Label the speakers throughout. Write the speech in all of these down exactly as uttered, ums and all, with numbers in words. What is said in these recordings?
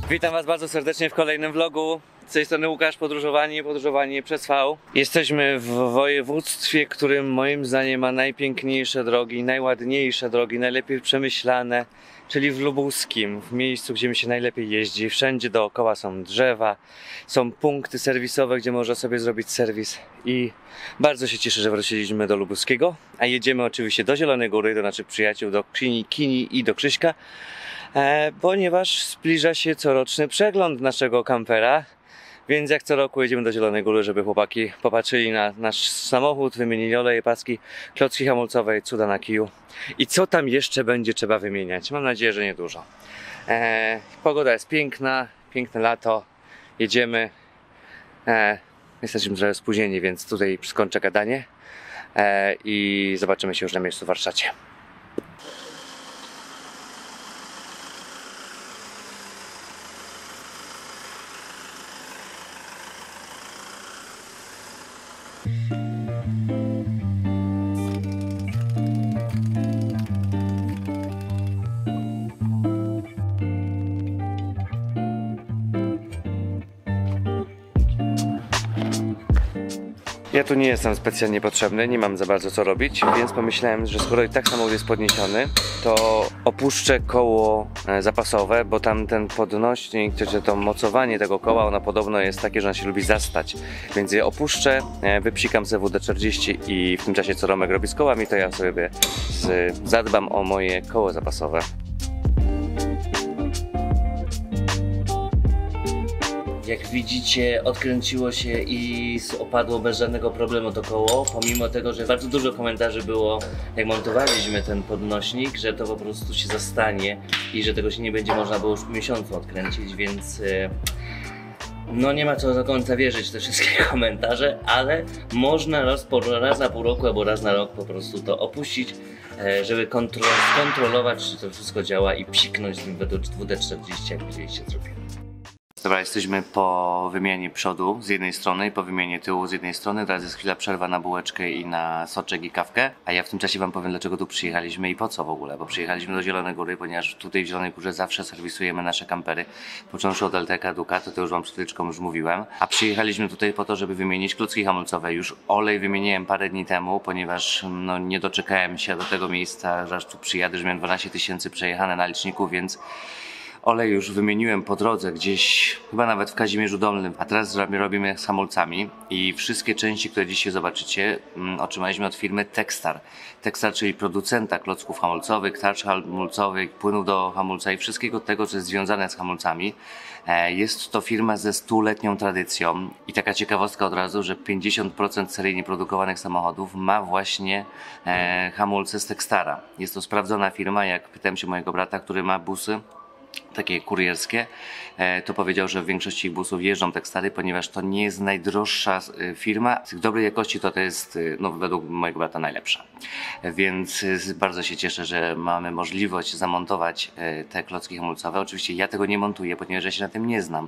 Speaker 1: Witam Was bardzo serdecznie w kolejnym vlogu. Z tej strony Łukasz, podróżowanie, podróżowanie przez V. Jesteśmy w województwie, którym moim zdaniem ma najpiękniejsze drogi, najładniejsze drogi, najlepiej przemyślane, czyli w Lubuskim, w miejscu, gdzie mi się najlepiej jeździ. Wszędzie dookoła są drzewa, są punkty serwisowe, gdzie można sobie zrobić serwis i bardzo się cieszę, że wróciliśmy do Lubuskiego, a jedziemy oczywiście do Zielonej Góry, do naszych przyjaciół, do Kini, Kini i do Krzyśka, e, ponieważ zbliża się coroczny przegląd naszego kampera. Więc jak co roku jedziemy do Zielonej Góry, żeby chłopaki popatrzyli na nasz samochód, wymienili oleje, paski, klocki hamulcowe, cuda na kiju. I co tam jeszcze będzie trzeba wymieniać? Mam nadzieję, że niedużo. Eee, pogoda jest piękna, piękne lato, jedziemy. Eee, jesteśmy trochę spóźnieni, więc tutaj skończę gadanie eee, i zobaczymy się już na miejscu w warsztacie. Ja tu nie jestem specjalnie potrzebny, nie mam za bardzo co robić, więc pomyślałem, że skoro i tak samochód jest podniesiony, to opuszczę koło zapasowe, bo tam ten podnośnik, czy to mocowanie tego koła, ono podobno jest takie, że on się lubi zastać. Więc je opuszczę, wypsikam sobie W D czterdzieści i w tym czasie co Romek robi z kołami, to ja sobie zadbam o moje koło zapasowe. Jak widzicie, odkręciło się i opadło bez żadnego problemu to koło, pomimo tego, że bardzo dużo komentarzy było, jak montowaliśmy ten podnośnik, że to po prostu się zastanie i że tego się nie będzie można było już w miesiącu odkręcić, więc no nie ma co do końca wierzyć w te wszystkie komentarze, ale można raz, po, raz na pół roku albo raz na rok po prostu to opuścić, żeby kontro skontrolować, czy to wszystko działa i psiknąć z tym W D czterdzieści, jak widzieliście, zrobiłem. Dobra, jesteśmy po wymianie przodu z jednej strony i po wymianie tyłu z jednej strony. Teraz jest chwila przerwa na bułeczkę i na soczek i kawkę. A ja w tym czasie wam powiem, dlaczego tu przyjechaliśmy i po co w ogóle. Bo przyjechaliśmy do Zielonej Góry, ponieważ tutaj w Zielonej Górze zawsze serwisujemy nasze kampery. Począwszy od L T K, Ducato, to już wam przed chwileczką już mówiłem. A przyjechaliśmy tutaj po to, żeby wymienić klocki hamulcowe. Już olej wymieniłem parę dni temu, ponieważ no, nie doczekałem się do tego miejsca, że aż tu przyjadę, że miałem dwanaście tysięcy przejechane na liczniku, więc olej już wymieniłem po drodze gdzieś, chyba nawet w Kazimierzu Dolnym, a teraz robimy z hamulcami i wszystkie części, które dzisiaj zobaczycie, um, otrzymaliśmy od firmy Techstar. Techstar, czyli producenta klocków hamulcowych, tarcz hamulcowych, płynów do hamulca i wszystkiego tego, co jest związane z hamulcami. E, jest to firma ze stuletnią tradycją i taka ciekawostka od razu, że pięćdziesiąt procent seryjnie produkowanych samochodów ma właśnie e, hamulce z Techstara. Jest to sprawdzona firma, jak pytałem się mojego brata, który ma busy takie kurierskie, to powiedział, że w większości busów jeżdżą Techstary, ponieważ to nie jest najdroższa firma. Z dobrej jakości to to jest, no, według mojego brata, najlepsza. Więc bardzo się cieszę, że mamy możliwość zamontować te klocki hamulcowe. Oczywiście ja tego nie montuję, ponieważ ja się na tym nie znam.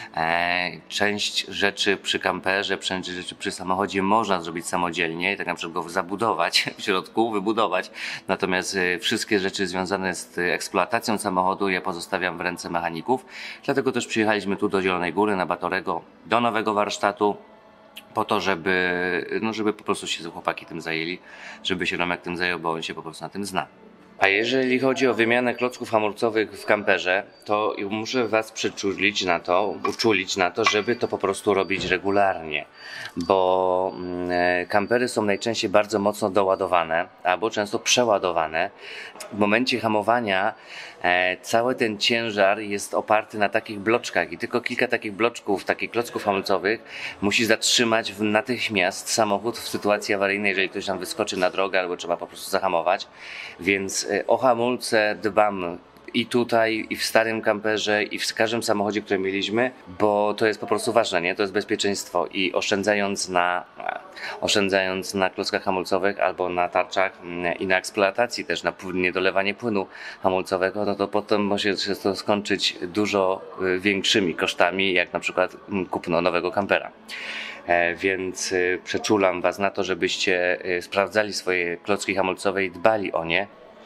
Speaker 1: Część rzeczy przy kamperze, część rzeczy przy samochodzie można zrobić samodzielnie, tak na przykład go zabudować w środku, wybudować. Natomiast wszystkie rzeczy związane z eksploatacją samochodu ja pozostawiam w ręce mechaników. Dlatego też przyjechaliśmy tu do Zielonej Góry, na Batorego, do nowego warsztatu, po to, żeby, no żeby po prostu się chłopaki tym zajęli, żeby się Romek tym zajął, bo on się po prostu na tym zna. A jeżeli chodzi o wymianę klocków hamulcowych w kamperze, to muszę was przyczulić na to, uczulić na to, żeby to po prostu robić regularnie, bo kampery są najczęściej bardzo mocno doładowane, albo często przeładowane. W momencie hamowania e, cały ten ciężar jest oparty na takich bloczkach i tylko kilka takich bloczków, takich klocków hamulcowych musi zatrzymać w natychmiast samochód w sytuacji awaryjnej, jeżeli ktoś tam wyskoczy na drogę albo trzeba po prostu zahamować, więc e, o hamulce dbam i tutaj, i w starym kamperze, i w każdym samochodzie, który mieliśmy, bo to jest po prostu ważne, nie? To jest bezpieczeństwo i oszczędzając na, oszczędzając na klockach hamulcowych albo na tarczach i na eksploatacji też, na niedolewanie płynu hamulcowego, no to potem może się to skończyć dużo większymi kosztami, jak na przykład kupno nowego kampera. Więc przeczulam was na to, żebyście sprawdzali swoje klocki hamulcowe i dbali o nie.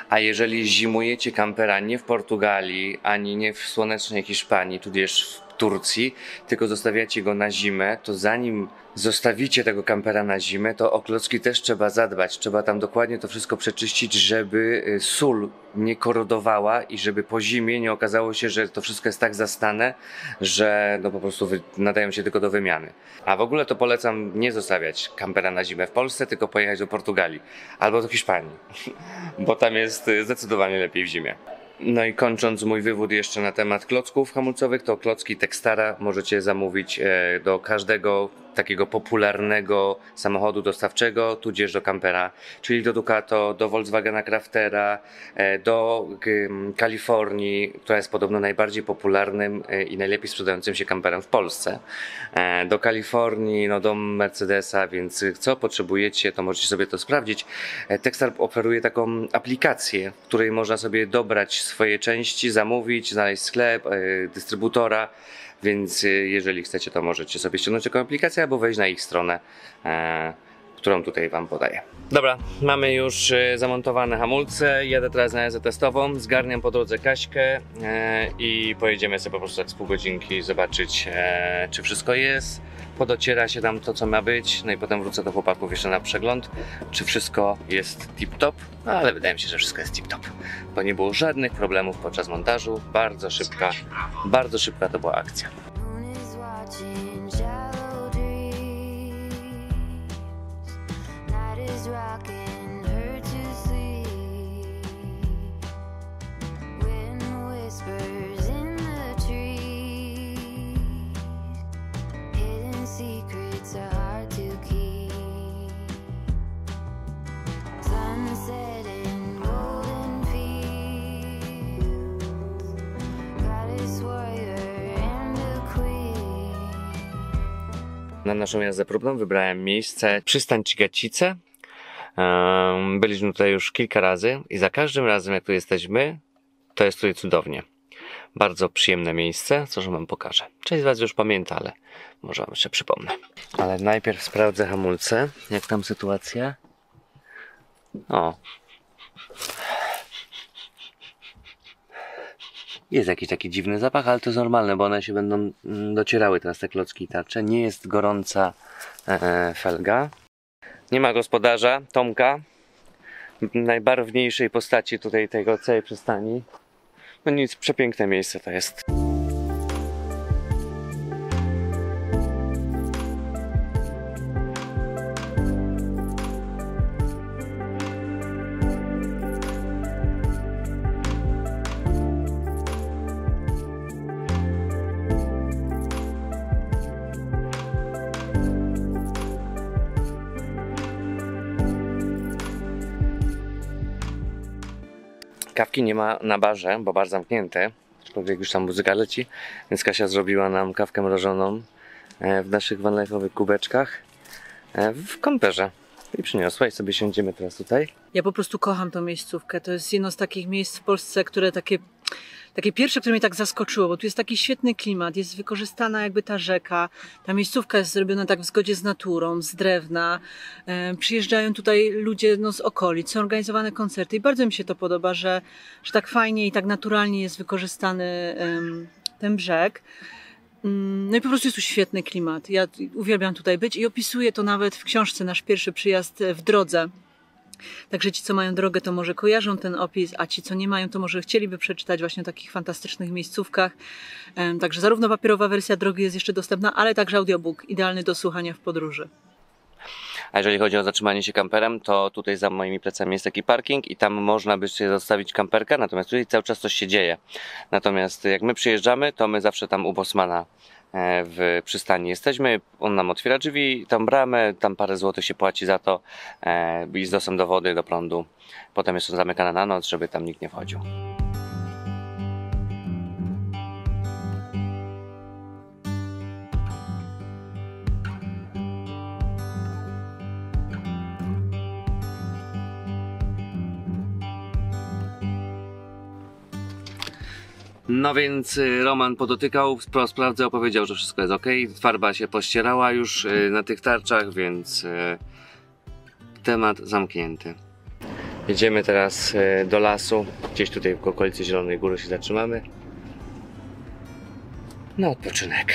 Speaker 1: A jeżeli zimujecie kampera nie w Portugalii, ani nie w słonecznej Hiszpanii, tudzież w Turcji, tylko zostawiacie go na zimę, to zanim zostawicie tego kampera na zimę, to o klocki też trzeba zadbać. Trzeba tam dokładnie to wszystko przeczyścić, żeby sól nie korodowała i żeby po zimie nie okazało się, że to wszystko jest tak zastane, że no po prostu nadają się tylko do wymiany. A w ogóle to polecam nie zostawiać kampera na zimę w Polsce, tylko pojechać do Portugalii albo do Hiszpanii, bo tam jest zdecydowanie lepiej w zimie. No i kończąc mój wywód jeszcze na temat klocków hamulcowych, to klocki Textara możecie zamówić do każdego takiego popularnego samochodu dostawczego, tudzież do kampera, czyli do Ducato, do Volkswagena Craftera, do Kalifornii, która jest podobno najbardziej popularnym i najlepiej sprzedającym się kamperem w Polsce, do Kalifornii, no do Mercedesa, więc co potrzebujecie, to możecie sobie to sprawdzić. Textar oferuje taką aplikację, w której można sobie dobrać swoje części, zamówić, znaleźć sklep, dystrybutora. Więc jeżeli chcecie, to możecie sobie ściągnąć taką aplikację albo wejść na ich stronę, e, którą tutaj wam podaję. Dobra, mamy już zamontowane hamulce, jadę teraz na jazdę testową, zgarniam po drodze Kaśkę e, i pojedziemy sobie po prostu tak z pół godzinki zobaczyć, e, czy wszystko jest, podociera się tam to, co ma być, no i potem wrócę do chłopaków jeszcze na przegląd, czy wszystko jest tip-top, no, ale wydaje mi się, że wszystko jest tip-top, bo nie było żadnych problemów podczas montażu, bardzo szybka, bardzo szybka to była akcja. Na naszą jazdę próbną wybrałem miejsce przystań Cigacice. Byliśmy tutaj już kilka razy i za każdym razem, jak tu jesteśmy, to jest tutaj cudownie. Bardzo przyjemne miejsce, co że wam pokażę. Część z was już pamięta, ale może wam jeszcze przypomnę. Ale najpierw sprawdzę hamulce. Jak tam sytuacja? O. Jest jakiś taki dziwny zapach, ale to jest normalne, bo one się będą docierały teraz, te klocki i tarcze. Nie jest gorąca e, felga. Nie ma gospodarza, Tomka. Najbarwniejszej postaci tutaj tego całej przystani. No nic, przepiękne miejsce to jest. Kawki nie ma na barze, bo bar zamknięty, aczkolwiek już tam muzyka leci, więc Kasia zrobiła nam kawkę mrożoną w naszych vanlife'owych kubeczkach w kamperze i przyniosła i sobie siądziemy teraz tutaj.
Speaker 2: Ja po prostu kocham tą miejscówkę, to jest jedno z takich miejsc w Polsce, które takie, takie pierwsze, które mnie tak zaskoczyło, bo tu jest taki świetny klimat, jest wykorzystana jakby ta rzeka, ta miejscówka jest zrobiona tak w zgodzie z naturą, z drewna, e, przyjeżdżają tutaj ludzie no, z okolic, są organizowane koncerty i bardzo mi się to podoba, że, że tak fajnie i tak naturalnie jest wykorzystany e, ten brzeg. No i po prostu jest tu świetny klimat. Ja uwielbiam tutaj być i opisuję to nawet w książce Nasz pierwszy przyjazd w drodze. Także ci, co mają drogę, to może kojarzą ten opis, a ci, co nie mają, to może chcieliby przeczytać właśnie o takich fantastycznych miejscówkach. Także zarówno papierowa wersja drogi jest jeszcze dostępna, ale także audiobook, idealny do słuchania w podróży.
Speaker 1: A jeżeli chodzi o zatrzymanie się kamperem, to tutaj za moimi plecami jest taki parking i tam można by sobie zostawić kamperkę, natomiast tutaj cały czas coś się dzieje. Natomiast jak my przyjeżdżamy, to my zawsze tam u Bosmana w przystani jesteśmy, on nam otwiera drzwi, tam bramę, tam parę złotych się płaci za to i z dostęp do wody, do prądu. Potem jest on zamykana na noc, żeby tam nikt nie wchodził. No więc Roman podotykał, sprawdzał, powiedział, że wszystko jest ok. Farba się pościerała już na tych tarczach, więc temat zamknięty. Jedziemy teraz do lasu, gdzieś tutaj w okolicy Zielonej Góry się zatrzymamy na odpoczynek.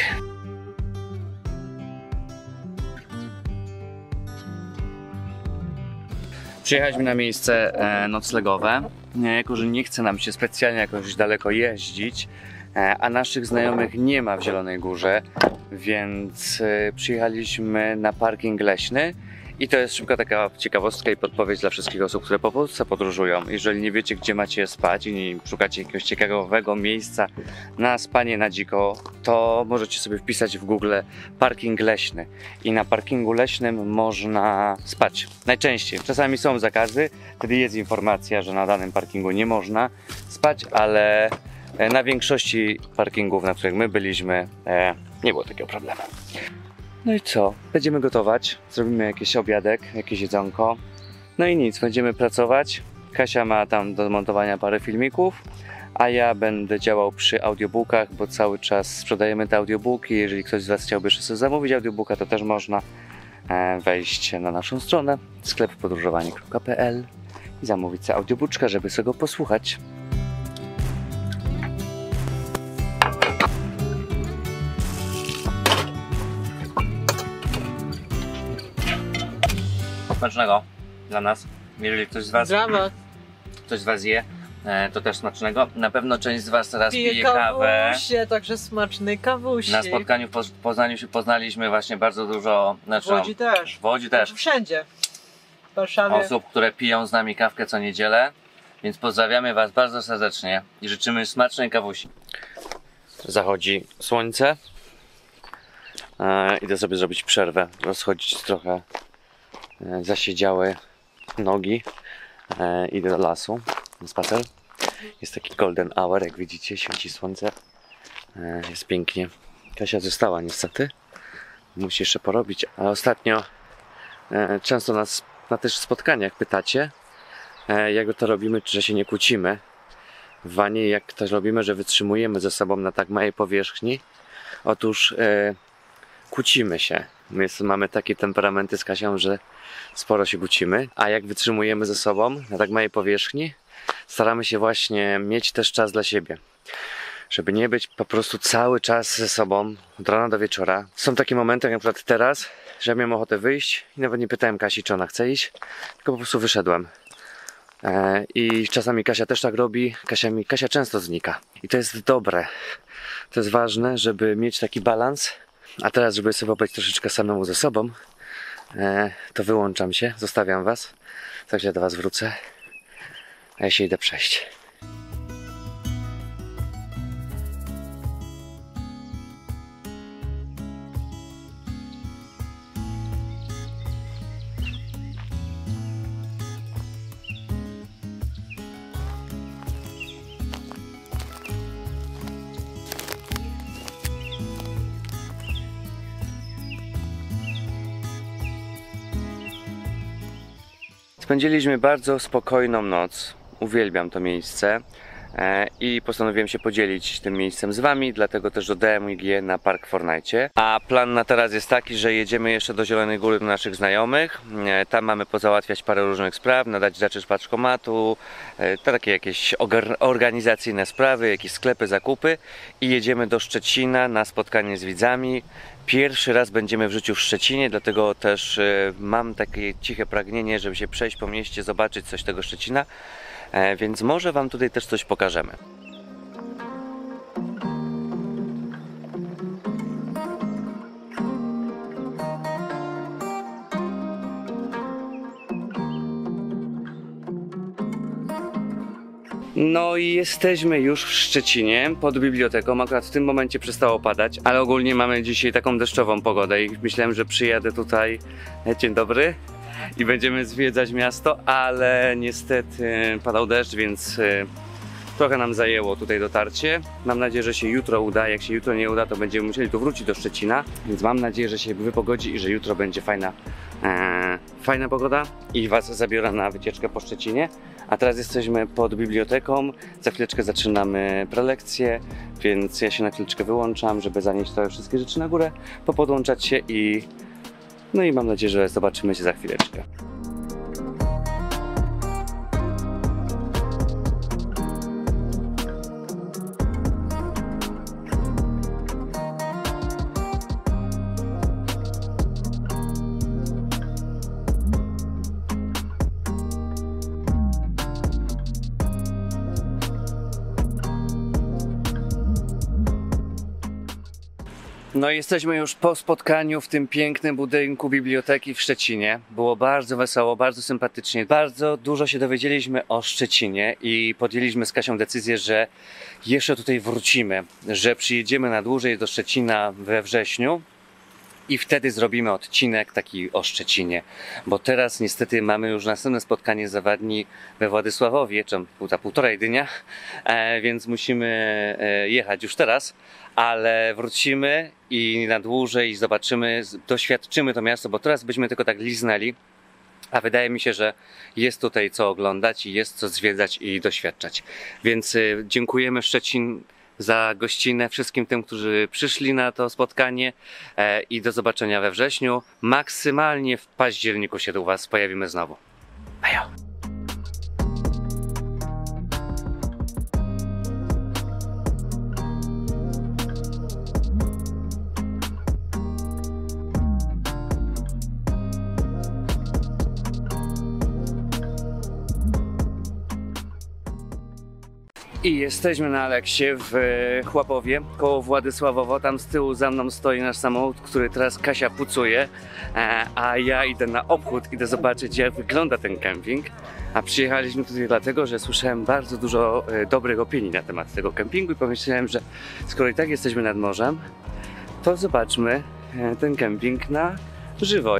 Speaker 1: Przyjechaliśmy na miejsce e, noclegowe, e, jako że nie chce nam się specjalnie jakoś daleko jeździć, e, a naszych znajomych nie ma w Zielonej Górze, więc e, przyjechaliśmy na parking leśny. I to jest szybka taka ciekawostka i podpowiedź dla wszystkich osób, które po Polsce podróżują. Jeżeli nie wiecie, gdzie macie spać i nie szukacie jakiegoś ciekawego miejsca na spanie na dziko, to możecie sobie wpisać w Google parking leśny. I na parkingu leśnym można spać. Najczęściej. Czasami są zakazy, wtedy jest informacja, że na danym parkingu nie można spać, ale na większości parkingów, na których my byliśmy, nie było takiego problemu. No i co? Będziemy gotować, zrobimy jakiś obiadek, jakieś jedzonko. No i nic, będziemy pracować. Kasia ma tam do montowania parę filmików, a ja będę działał przy audiobookach, bo cały czas sprzedajemy te audiobooki. Jeżeli ktoś z Was chciałby jeszcze sobie zamówić audiobooka, to też można wejść na naszą stronę sklep podróżowanie kropka p l i zamówić sobie audiobooczka, żeby sobie go posłuchać. Smacznego dla nas. Jeżeli ktoś z Was,
Speaker 2: Brawo.
Speaker 1: ktoś z Was je, to też smacznego. Na pewno część z Was teraz
Speaker 2: Pije
Speaker 1: pije kawę.
Speaker 2: kawusie, także smaczny kawusi.
Speaker 1: Na spotkaniu w Poz- Poznaniu się poznaliśmy właśnie bardzo dużo, znaczy,
Speaker 2: W Łodzi też.
Speaker 1: w Łodzi też
Speaker 2: Wszędzie. W Warszawie.
Speaker 1: osób, które piją z nami kawkę co niedzielę. Więc pozdrawiamy Was bardzo serdecznie i życzymy smacznej kawusi. Zachodzi słońce. E, idę sobie zrobić przerwę, rozchodzić trochę e, zasiedziałe nogi. E, idę do lasu na spacer. Jest taki golden hour, jak widzicie, świeci słońce. E, jest pięknie. Kasia została niestety. Musi jeszcze porobić, a ostatnio e, często nas na też spotkaniach pytacie, e, jak to robimy, czy że się nie kłócimy w wanie, jak to robimy, że wytrzymujemy ze sobą na tak małej powierzchni. Otóż e, kłócimy się. My jest, mamy takie temperamenty z Kasią, że sporo się kłócimy, a jak wytrzymujemy ze sobą na tak małej powierzchni, staramy się właśnie mieć też czas dla siebie. Żeby nie być po prostu cały czas ze sobą od rana do wieczora. Są takie momenty, jak na przykład teraz, że ja miałem ochotę wyjść i nawet nie pytałem Kasi, czy ona chce iść, tylko po prostu wyszedłem. E, I czasami Kasia też tak robi. Kasia, mi, Kasia często znika. I to jest dobre. To jest ważne, żeby mieć taki balans. A teraz, żeby sobie być troszeczkę samemu ze sobą, e, to wyłączam się, zostawiam Was. Za chwilę do Was wrócę, a ja się idę przejść. Spędziliśmy bardzo spokojną noc. Uwielbiam to miejsce e, i postanowiłem się podzielić tym miejscem z Wami, dlatego też dodałem je na Park Fortnite. A plan na teraz jest taki, że jedziemy jeszcze do Zielonej Góry do naszych znajomych. E, tam mamy pozałatwiać parę różnych spraw, nadać rzeczy z paczkomatu, e, takie jakieś organizacyjne sprawy, jakieś sklepy, zakupy i jedziemy do Szczecina na spotkanie z widzami. Pierwszy raz będziemy w życiu w Szczecinie, dlatego też y, mam takie ciche pragnienie, żeby się przejść po mieście, zobaczyć coś tego Szczecina, e, więc może Wam tutaj też coś pokażemy. No i jesteśmy już w Szczecinie, pod biblioteką. Akurat w tym momencie przestało padać, ale ogólnie mamy dzisiaj taką deszczową pogodę i myślałem, że przyjadę tutaj, dzień dobry, i będziemy zwiedzać miasto, ale niestety padał deszcz, więc trochę nam zajęło tutaj dotarcie. Mam nadzieję, że się jutro uda. Jak się jutro nie uda, to będziemy musieli tu wrócić do Szczecina, więc mam nadzieję, że się wypogodzi i że jutro będzie fajna, e, fajna pogoda i Was zabiorę na wycieczkę po Szczecinie. A teraz jesteśmy pod biblioteką, za chwileczkę zaczynamy prelekcję, więc ja się na chwileczkę wyłączam, żeby zanieść te wszystkie rzeczy na górę, popodłączać się i no i mam nadzieję, że zobaczymy się za chwileczkę.
Speaker 3: No i jesteśmy już po spotkaniu w tym pięknym budynku biblioteki w Szczecinie. Było bardzo wesoło, bardzo sympatycznie. Bardzo dużo się dowiedzieliśmy o Szczecinie i podjęliśmy z Kasią decyzję, że jeszcze tutaj wrócimy, że przyjedziemy na dłużej do Szczecina we wrześniu. I wtedy zrobimy odcinek taki o Szczecinie, bo teraz niestety mamy już następne spotkanie zawadni we Władysławowie, czy za półtorej dnia, e, więc musimy e, jechać już teraz, ale wrócimy i na dłużej i zobaczymy, doświadczymy to miasto, bo teraz byśmy tylko tak liznęli, a wydaje mi się, że jest tutaj co oglądać i jest co zwiedzać i doświadczać. Więc e, dziękujemy Szczecin za gościnę wszystkim tym, którzy przyszli na to spotkanie e, i do zobaczenia we wrześniu. Maksymalnie w październiku się u Was pojawimy znowu. Bajo! I jesteśmy na Aleksie w Chłapowie, koło Władysławowo. Tam z tyłu za mną stoi nasz samochód, który teraz Kasia pucuje, a ja idę na obchód, idę zobaczyć, jak wygląda ten kemping. A przyjechaliśmy tutaj dlatego, że słyszałem bardzo dużo dobrych opinii na temat tego kempingu i pomyślałem, że skoro i tak jesteśmy nad morzem, to zobaczmy ten kemping na żywo.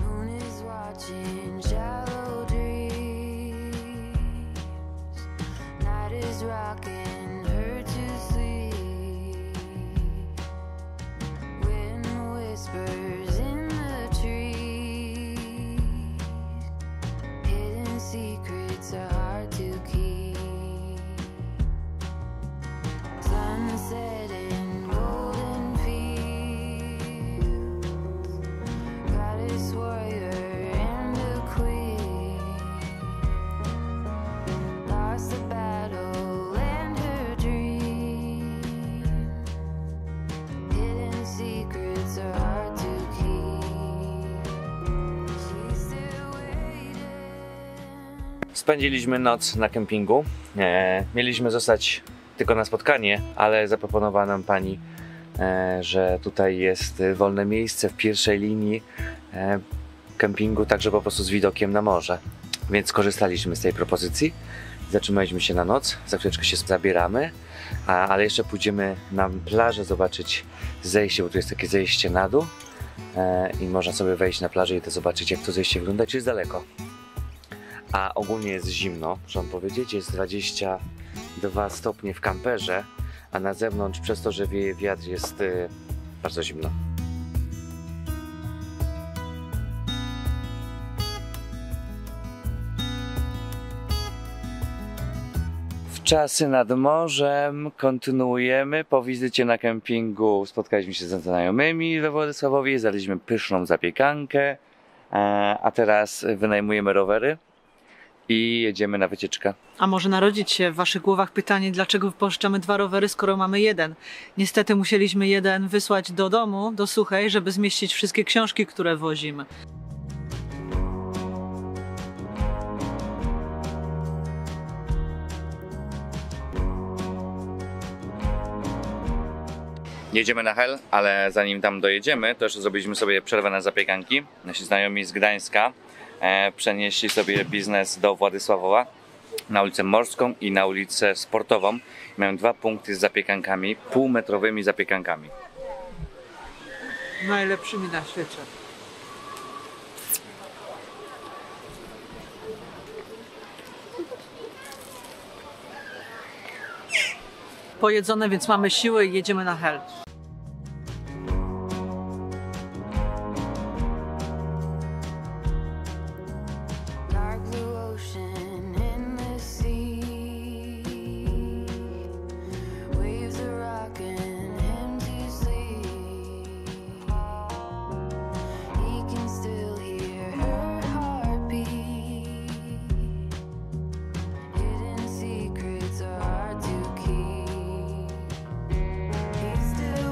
Speaker 3: Spędziliśmy noc na kempingu. E, mieliśmy zostać tylko na spotkanie, ale zaproponowała nam pani, e, że tutaj jest wolne miejsce w pierwszej linii e, kempingu, także po prostu z widokiem na morze. Więc skorzystaliśmy z tej propozycji. Zatrzymaliśmy się na noc, za chwileczkę się zabieramy, a, ale jeszcze pójdziemy na plażę zobaczyć zejście, bo tu jest takie zejście na dół e, i można sobie wejść na plażę i to zobaczyć, jak to zejście wygląda, czy jest daleko. A ogólnie jest zimno, muszę wam powiedzieć, jest dwadzieścia dwa stopnie w kamperze, a na zewnątrz przez to, że wieje wiatr, jest y, bardzo zimno. Czasy nad morzem kontynuujemy. Po wizycie na kempingu spotkaliśmy się ze znajomymi we Władysławowie, zjedliśmy pyszną zapiekankę, a teraz wynajmujemy rowery i jedziemy na wycieczkę.
Speaker 2: A może narodzić się w waszych głowach pytanie, dlaczego wypożyczamy dwa rowery, skoro mamy jeden? Niestety musieliśmy jeden wysłać do domu, do Suchej, żeby zmieścić wszystkie książki, które wozimy.
Speaker 3: Jedziemy na Hel, ale zanim tam dojedziemy, to jeszcze zrobiliśmy sobie przerwę na zapiekanki. Nasi znajomi z Gdańska e, przenieśli sobie biznes do Władysławowa na ulicę Morską i na ulicę Sportową. Mają dwa punkty z zapiekankami, półmetrowymi zapiekankami.
Speaker 2: Najlepszymi na świecie. Pojedzone, więc mamy siłę i jedziemy na Hel.
Speaker 4: Still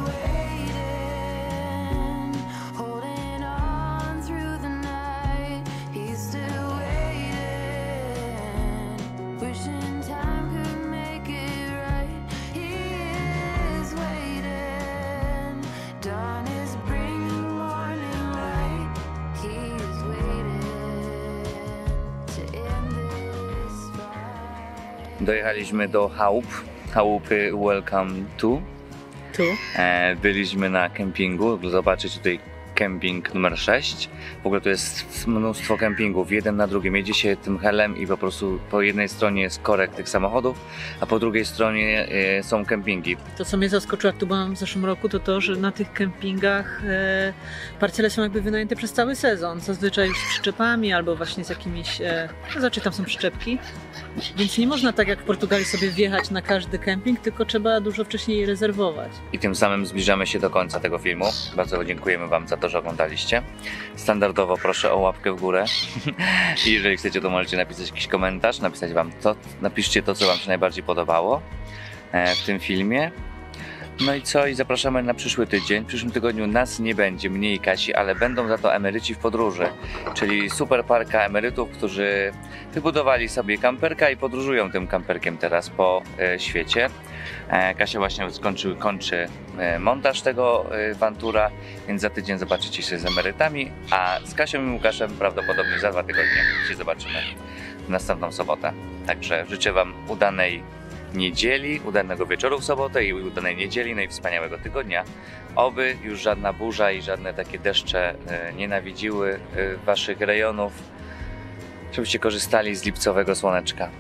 Speaker 3: Dojechaliśmy do chałup, chałupy Welcome to.
Speaker 2: Tu?
Speaker 3: E, byliśmy na kempingu, zobaczyć tutaj kemping numer sześć. W ogóle to jest mnóstwo kempingów, jeden na drugim. Jedzie się tym helem i po prostu po jednej stronie jest korek tych samochodów, a po drugiej stronie e, są kempingi.
Speaker 2: To, co mnie zaskoczyło, jak tu byłam w zeszłym roku, to to, że na tych kempingach e, parcele są jakby wynajęte przez cały sezon. Zazwyczaj już z przyczepami albo właśnie z jakimiś... E, znaczy tam są przyczepki. Więc nie można tak jak w Portugalii sobie wjechać na każdy kemping, tylko trzeba dużo wcześniej rezerwować.
Speaker 3: I tym samym zbliżamy się do końca tego filmu. Bardzo dziękujemy Wam za to, że oglądaliście. Standardowo proszę o łapkę w górę. I jeżeli chcecie, to możecie napisać jakiś komentarz, napisać Wam to, napiszcie to, co Wam się najbardziej podobało w tym filmie. No i co? I zapraszamy na przyszły tydzień. W przyszłym tygodniu nas nie będzie, mnie i Kasi, ale będą za to emeryci w podróży, czyli super parka emerytów, którzy wybudowali sobie kamperka i podróżują tym kamperkiem teraz po e, świecie. E, Kasia właśnie skończy, kończy e, montaż tego e, Vantura, więc za tydzień zobaczycie się z emerytami, a z Kasią i Łukaszem prawdopodobnie za dwa tygodnie się zobaczymy w następną sobotę. Także życzę Wam udanej niedzieli, udanego wieczoru w sobotę i udanej niedzieli, no i wspaniałego tygodnia. Oby już żadna burza i żadne takie deszcze e, nie nawiedziły e, waszych rejonów, żebyście korzystali z lipcowego słoneczka.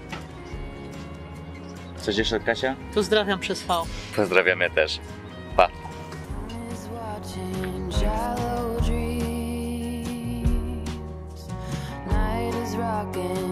Speaker 3: Coś jeszcze, Kasia?
Speaker 2: Pozdrawiam przez V.
Speaker 3: Pozdrawiamy też. Pa!
Speaker 4: Night is rocking.